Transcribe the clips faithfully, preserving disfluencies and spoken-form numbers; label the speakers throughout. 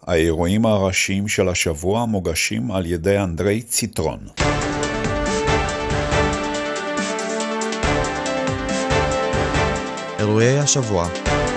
Speaker 1: האירועים הראשיים של השבוע מוגשים על ידי אנדרי ציטרון.
Speaker 2: אירועי השבוע.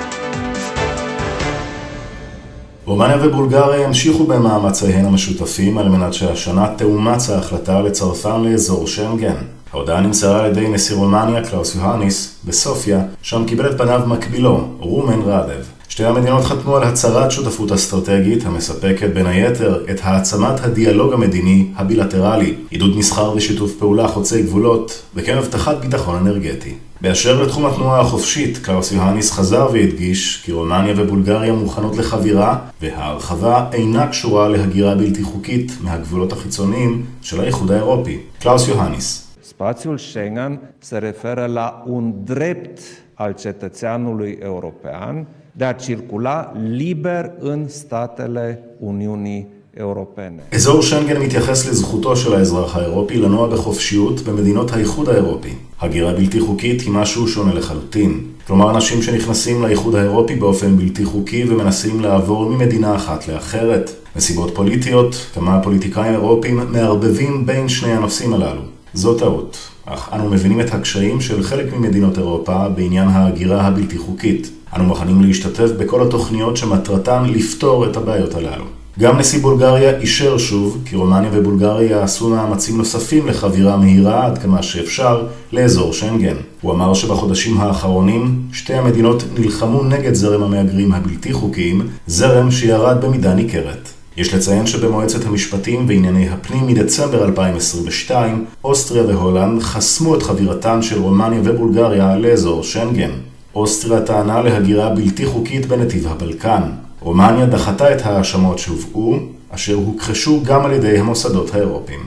Speaker 3: רומניה ובולגריה ימשיכו במאמציהן המשותפים על מנת שהשנה תאומץ ההחלטה לצרפן לאזור שנגן. ההודעה נמסרה על ידי נשיא רומניה קלאוס יוהניס בסופיה, שם קיבל את פניו מקבילו, רומן רדב. שתי המדינות חתמו על הצהרת שותפות אסטרטגית המספקת בין היתר את העצמת הדיאלוג המדיני הבילטרלי, עידוד מסחר ושיתוף פעולה חוצי גבולות, וכן הבטחת ביטחון אנרגטי. באשר לתחום התנועה החופשית, קלאוס יוהניס חזר והדגיש כי רומניה ובולגריה מוכנות לחבירה, וההרחבה אינה קשורה להגירה בלתי חוקית מהגבולות החיצוניים של האיחוד האירופי. קלאוס יוהניס.
Speaker 4: Spațiul Schengen se referă la un drept al cetățeanului european de a circula liber în statele Uniunii Europene.
Speaker 3: אזור שנגן מתייחס לזכותו של האזרח האירופי לנוע בחופשיות במדינות האיחוד האירופי. הגירה בלתי חוקית היא משהו שונה לחלוטין. כלומר, אנשים שנכנסים לאיחוד האירופי באופן בלתי חוקי ומנסים לעבור ממדינה אחת לאחרת. מסיבות פוליטיות, כמה פוליטיקאים אירופיים מערבבים בין שני הנושאים הללו. זו טעות, אך אנו מבינים את הקשיים של חלק ממדינות אירופה בעניין ההגירה הבלתי חוקית. אנו מוכנים להשתתף בכל התוכניות שמטרתן לפתור את הבעיות הללו. גם נשיא בולגריה אישר שוב כי רומניה ובולגריה יעשו מאמצים נוספים לחבירה מהירה עד כמה שאפשר לאזור שנגן. הוא אמר שבחודשים האחרונים שתי המדינות נלחמו נגד זרם המהגרים הבלתי חוקיים, זרם שירד במידה ניכרת. יש לציין שבמועצת המשפטים וענייני הפנים מדצמבר אלפיים עשרים ושתיים, אוסטריה והולנד חסמו את חבירתן של רומניה ובולגריה לאזור שנגן. אוסטריה טענה להגירה בלתי חוקית בנתיב הבלקן. רומניה דחתה את ההאשמות שהובאו, אשר הוכחשו גם על ידי המוסדות האירופיים.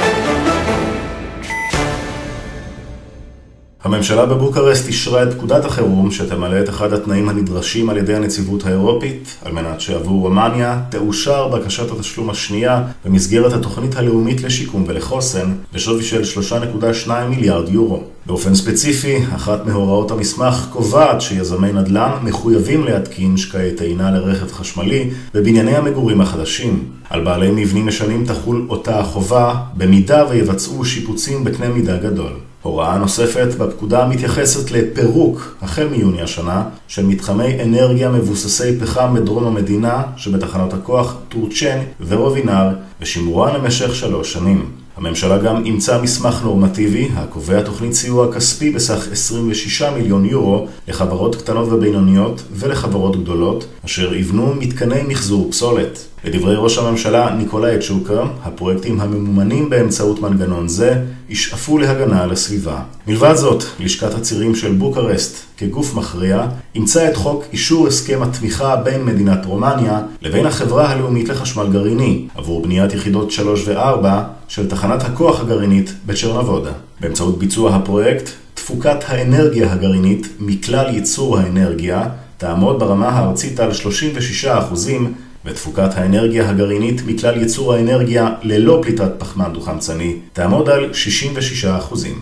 Speaker 3: הממשלה בבוקרשט אישרה את פקודת החירום שתמלא את אחד התנאים הנדרשים על ידי הנציבות האירופית, על מנת שעבור רומניה תאושר בקשת התשלום השנייה במסגרת התוכנית הלאומית לשיקום ולחוסן בשווי של שלושה נקודה שתיים מיליארד יורו. באופן ספציפי, אחת מהוראות המסמך קובעת שיזמי נדל"ן מחויבים להתקין שקעי טעינה לרכב חשמלי בבנייני המגורים החדשים. על בעלי מבנים ישנים תחול אותה החובה במידה ויבצעו שיפוצים בקנה מידה גדול. הוראה נוספת בפקודה מתייחסת לפירוק החל מיוני השנה של מתחמי אנרגיה מבוססי פחם בדרום המדינה שבתחנות הכוח טורצ'ן ורובינר ושימורן למשך שלוש שנים. הממשלה גם אימצה מסמך נורמטיבי הקובע תוכנית סיוע כספי בסך עשרים ושישה מיליון יורו לחברות קטנות ובינוניות ולחברות גדולות אשר יבנו מתקני מחזור פסולת. לדברי ראש הממשלה ניקולאי צ'וקר, הפרויקטים הממומנים באמצעות מנגנון זה ישאפו להגנה על הסביבה. מלבד זאת, לשכת הצירים של בוקרשט כגוף מכריע אימצה את חוק אישור הסכם התמיכה בין מדינת רומניה לבין החברה הלאומית לחשמל גרעיני עבור בניית יחידות שלוש וארבע של תחנת הכוח הגרעינית בצ'רנבודה. באמצעות ביצוע הפרויקט, תפוקת האנרגיה הגרעינית מכלל ייצור האנרגיה תעמוד ברמה הארצית על שלושים ושישה אחוזים, ותפוקת האנרגיה הגרעינית מכלל ייצור האנרגיה ללא פליטת פחמן דו-חמצני תעמוד על שישים ושישה אחוזים.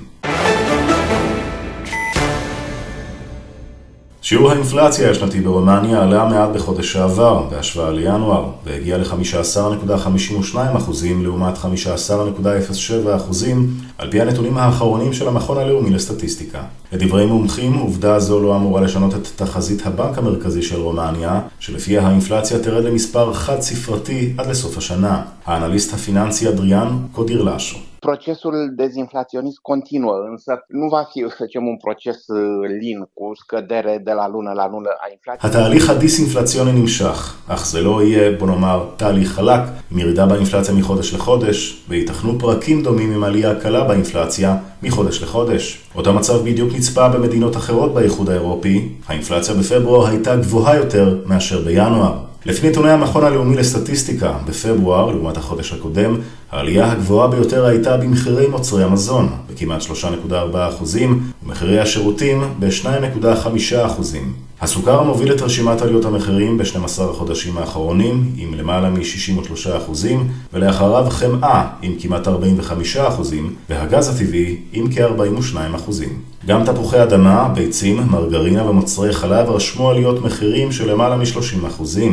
Speaker 3: שיעור האינפלציה השנתי ברומניה עלה מעט בחודש שעבר בהשוואה לינואר והגיע ל-חמישה עשר נקודה חמישים ושניים אחוזים לעומת חמישה עשר נקודה אפס שבע אחוזים על פי הנתונים האחרונים של המכון הלאומי לסטטיסטיקה. לדברי מומחים, עובדה זו לא אמורה לשנות את תחזית הבנק המרכזי של רומניה, שלפיה האינפלציה תרד למספר חד ספרתי עד לסוף השנה. האנליסט הפיננסי אדריאן קודירלאשו.
Speaker 5: Procesul dezinflaționist continuă, însă nu va fi, să zicem, un proces lin cu scădere de la lună la lună a inflației.
Speaker 3: התהליך הדיסאינפלציוני נמשך, אך זה לא יהיה, בוא נאמר, תהליך חלק, עם ירידה באינפלציה מחודש לחודש, ויתכנו פרקים דומים עם עלייה קלה באינפלציה מחודש לחודש. אותו מצב בדיוק נצפה במדינות אחרות באיחוד האירופי, האינפלציה בפברואר הייתה גבוהה יותר מאשר בינואר. לפי נתוני המכון הלאומי לסטטיסטיקה, בפברואר, לעומת החודש הקודם, העלייה הגבוהה ביותר הייתה במחירי מוצרי המזון, בכמעט שלושה נקודה ארבע אחוזים, ומחירי השירותים ב-שתיים נקודה חמש אחוזים. הסוכר המוביל את רשימת עליות המחירים ב-שנים עשר החודשים האחרונים, עם למעלה מ-שישים ושלושה אחוזים, ולאחריו חמאה עם כמעט ארבעים וחמישה אחוזים, והגז הטבעי עם כ-ארבעים ושניים אחוזים. גם תפוחי אדמה, ביצים, מרגרינה ומוצרי חלב רשמו עליות מחירים של למעלה מ-שלושים אחוזים.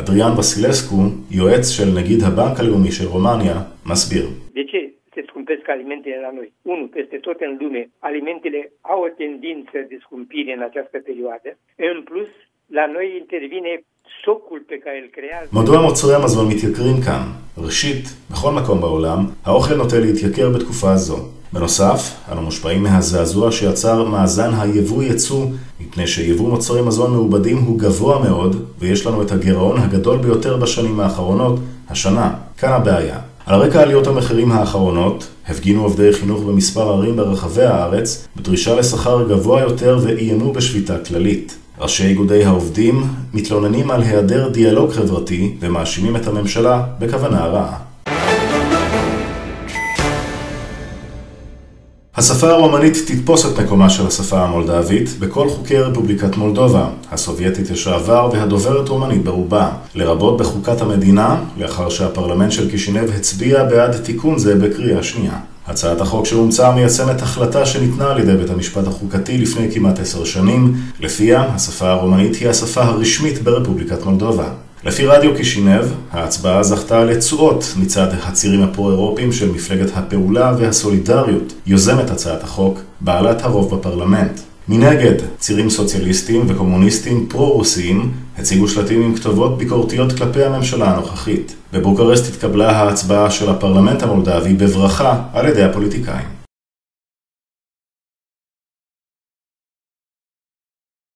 Speaker 3: אדריאן בסילסקו, יועץ של נגיד הבנק הלאומי של רומניה, מסביר.
Speaker 2: De ce se scumpesc alimentele la noi? Unu, peste tot în lume, alimentele au o tendință de scumpire în această perioadă. În plus, la noi intervine שוקול פקאל קריאה.
Speaker 3: מדוע מוצרי המזון מתייקרים כאן? ראשית, בכל מקום בעולם, האוכל נוטה להתייקר בתקופה הזו. בנוסף, אנו מושפעים מהזעזוע שיצר מאזן היבוא יצוא, מפני שיבוא מוצרי מזון מעובדים הוא גבוה מאוד, ויש לנו את הגירעון הגדול ביותר בשנים האחרונות, השנה. כאן הבעיה. על רקע עליות המחירים האחרונות, הפגינו עובדי חינוך במספר ערים ברחבי הארץ, בדרישה לשכר גבוה יותר ואיימו בשביתה כללית. ראשי איגודי העובדים מתלוננים על היעדר דיאלוג חברתי ומאשימים את הממשלה בכוונה רעה. השפה הרומנית תתפוס את מקומה של השפה המולדבית בכל חוקי רפובליקת מולדובה, הסובייטית לשעבר והדוברת רומנית ברובה, לרבות בחוקת המדינה, לאחר שהפרלמנט של קישינב הצביע בעד תיקון זה בקריאה שנייה. הצעת החוק שהומצאה מיישמת החלטה שניתנה על ידי בית המשפט החוקתי לפני כמעט עשר שנים, לפיה השפה הרומנית היא השפה הרשמית ברפובליקת מולדובה. לפי רדיו קישינב, ההצבעה זכתה לתשואות מצד הצירים הפרו-אירופיים של מפלגת הפעולה והסולידריות, יוזמת הצעת החוק, בעלת הרוב בפרלמנט. מנגד, צירים סוציאליסטיים וקומוניסטים פרו-רוסיים הציגו שלטים עם כתובות ביקורתיות כלפי הממשלה הנוכחית. בבוקרשט התקבלה ההצבעה של הפרלמנט המולדבי בברכה על ידי הפוליטיקאים.